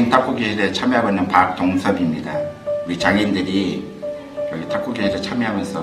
탁구교실에 참여하고 있는 박동섭입니다. 우리 장애인들이 여기 탁구교실에 참여하면서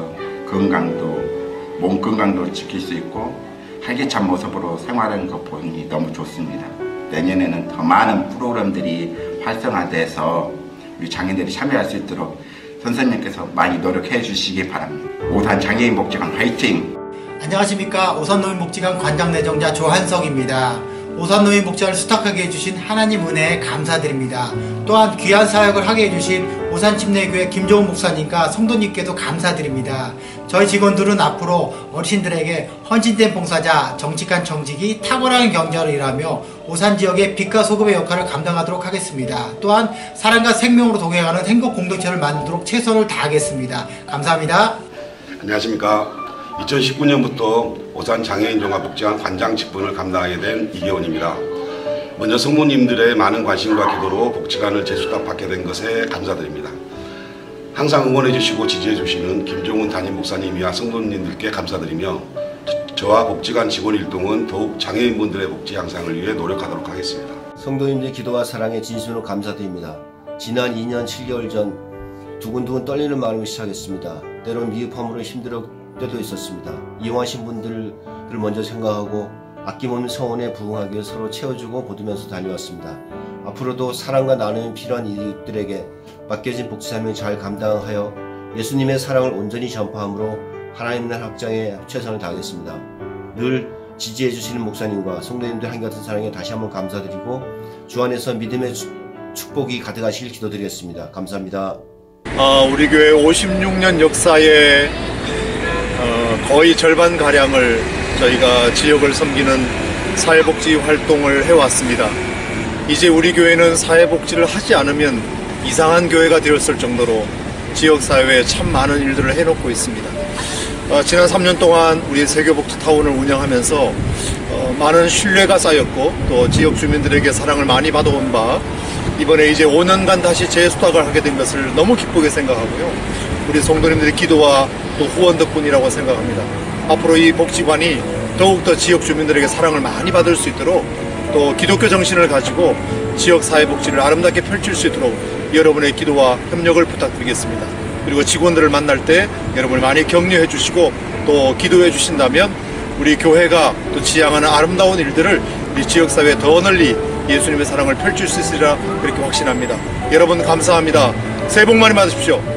몸 건강도 지킬 수 있고 활기찬 모습으로 생활하는 것 보니 너무 좋습니다. 내년에는 더 많은 프로그램들이 활성화돼서 우리 장애인들이 참여할 수 있도록 선생님께서 많이 노력해 주시기 바랍니다. 오산 장애인 복지관 화이팅! 안녕하십니까. 오산노인복지관 관장내정자 조한석입니다. 오산노인복지관을 수탁하게 해주신 하나님 은혜에 감사드립니다. 또한 귀한 사역을 하게 해주신 오산침례교회 김종훈 목사님과 성도님께도 감사드립니다. 저희 직원들은 앞으로 어르신들에게 헌신된 봉사자, 정직한 정직이 탁월한 경제를 일하며 오산지역의 빛과 소금의 역할을 감당하도록 하겠습니다. 또한 사랑과 생명으로 동행하는 행복 공동체를 만들도록 최선을 다하겠습니다. 감사합니다. 안녕하십니까. 2019년부터 오산 장애인종합복지관 관장 직분을 감당하게 된 이계원입니다. 먼저 성도님들의 많은 관심과 기도로 복지관을 재수탁받게 된 것에 감사드립니다. 항상 응원해 주시고 지지해 주시는 김종훈 담임 목사님이와 성도님들께 감사드리며 저와 복지관 직원 일동은 더욱 장애인분들의 복지 향상을 위해 노력하도록 하겠습니다. 성도님들의 기도와 사랑에 진심으로 감사드립니다. 지난 2년 7개월 전 두근두근 떨리는 마음으로 시작했습니다. 때론 미흡함으로 힘들어 때도 있었습니다. 이용하신 분들을 먼저 생각하고 아낌없는 성원에 부응하기 위해 서로 채워주고 보듬으면서 달려왔습니다. 앞으로도 사랑과 나눔이 필요한 이들에게 맡겨진 복지 사명을 잘 감당하여 예수님의 사랑을 온전히 전파함으로 하나님 나라 확장에 최선을 다하겠습니다. 늘 지지해 주시는 목사님과 성도님들 한결같은 사랑에 다시 한번 감사드리고 주 안에서 믿음의 축복이 가득하시길 기도드리겠습니다. 감사합니다. 우리 교회 56년 역사에 거의 절반가량을 저희가 지역을 섬기는 사회복지 활동을 해왔습니다. 이제 우리 교회는 사회복지를 하지 않으면 이상한 교회가 되었을 정도로 지역사회에 참 많은 일들을 해놓고 있습니다. 지난 3년 동안 우리 세교복지타운을 운영하면서 많은 신뢰가 쌓였고 또 지역 주민들에게 사랑을 많이 받아온 바 이번에 이제 5년간 다시 재수탁을 하게 된 것을 너무 기쁘게 생각하고요. 우리 성도님들의 기도와 또 후원 덕분이라고 생각합니다. 앞으로 이 복지관이 더욱더 지역 주민들에게 사랑을 많이 받을 수 있도록 또 기독교 정신을 가지고 지역 사회복지를 아름답게 펼칠 수 있도록 여러분의 기도와 협력을 부탁드리겠습니다. 그리고 직원들을 만날 때 여러분을 많이 격려해 주시고 또 기도해 주신다면 우리 교회가 또 지향하는 아름다운 일들을 우리 지역사회에 더 널리 예수님의 사랑을 펼칠 수 있으리라 그렇게 확신합니다. 여러분 감사합니다. 새해 복 많이 받으십시오.